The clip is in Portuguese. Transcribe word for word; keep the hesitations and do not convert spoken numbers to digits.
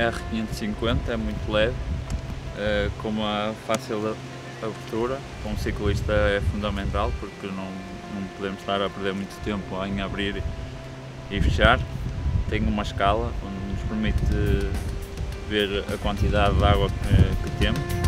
R quinhentos e cinquenta, é muito leve, com uma fácil abertura. Para um ciclista é fundamental, porque não, não podemos estar a perder muito tempo em abrir e fechar. Tem uma escala onde nos permite ver a quantidade de água que, que temos.